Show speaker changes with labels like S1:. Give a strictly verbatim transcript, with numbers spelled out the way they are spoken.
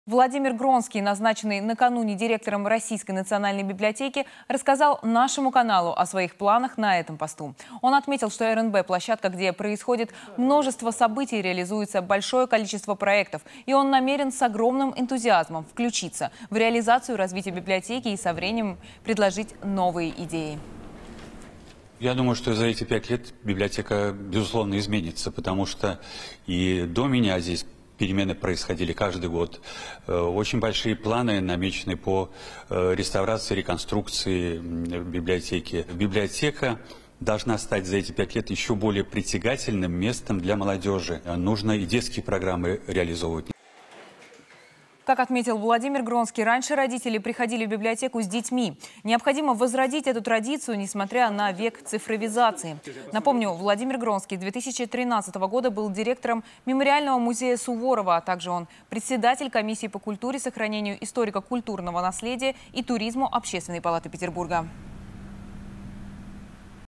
S1: Владимир Гронский, назначенный накануне директором Российской национальной библиотеки, рассказал нашему каналу о своих планах на этом посту. Он отметил, что эр эн бэ – площадка, где происходит множество событий, реализуется большое количество проектов, и он намерен с огромным энтузиазмом включиться в реализацию развития библиотеки и со временем предложить новые идеи.
S2: Я думаю, что за эти пять лет библиотека, безусловно, изменится, потому что и до меня здесь перемены происходили каждый год. Очень большие планы намечены по реставрации, реконструкции библиотеки. Библиотека должна стать за эти пять лет еще более притягательным местом для молодежи. Нужно и детские программы реализовывать.
S1: Как отметил Владимир Гронский, раньше родители приходили в библиотеку с детьми. Необходимо возродить эту традицию, несмотря на век цифровизации. Напомню, Владимир Гронский с две тысячи тринадцатого года был директором Мемориального музея Суворова, а также он председатель комиссии по культуре, сохранению историко-культурного наследия и туризму Общественной палаты Петербурга.